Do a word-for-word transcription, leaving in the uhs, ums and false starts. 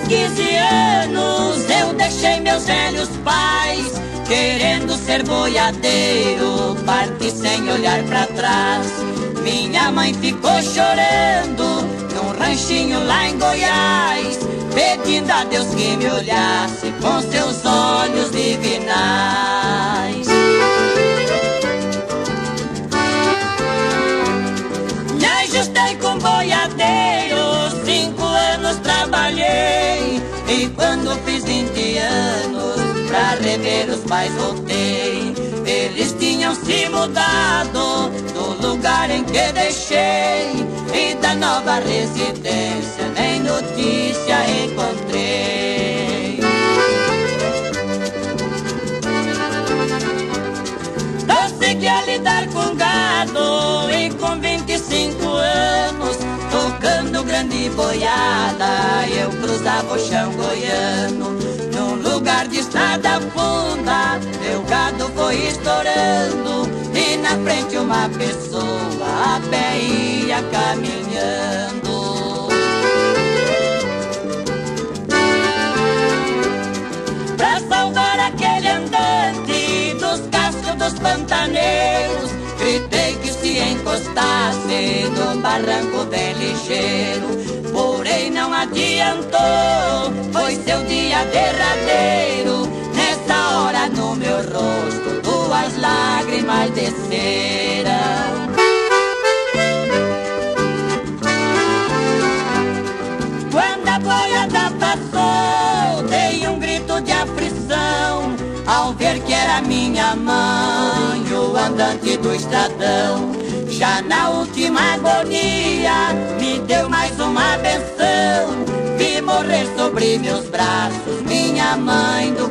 quinze anos eu deixei meus velhos pais, querendo ser boiadeiro, parti sem olhar pra trás. Minha mãe ficou chorando num ranchinho lá em Goiás, pedindo a Deus que me olhasse com seus olhos divinais. Me ajustei com boiadeiro, cinco anos trabalhei, e quando fiz vinte anos, pra rever os pais voltei. Eles tinham se mudado do lugar em que deixei, e da nova residência nem notícia encontrei. Consegui a lidar com gado, e com vinte e cinco anos, tocando grande boiada, eu cruzava o chão goiano. Num lugar de estrada funda, meu gado foi estourando, e na frente uma pessoa a pé ia caminhando. Pra salvar aquele andante dos cascos dos pantaneiros, gritei que se encostasse no barranco bem ligeiro. Porém não adiantou, foi seu dia derradeiro. Nessa hora no meu rosto duas lágrimas desceram. Quando a boiada passou, dei um grito de aflição, ao ver que era minha mãe, o andante do estradão. Já na última agonia, me deu mais uma benção, vi morrer sobre meus braços minha mãe do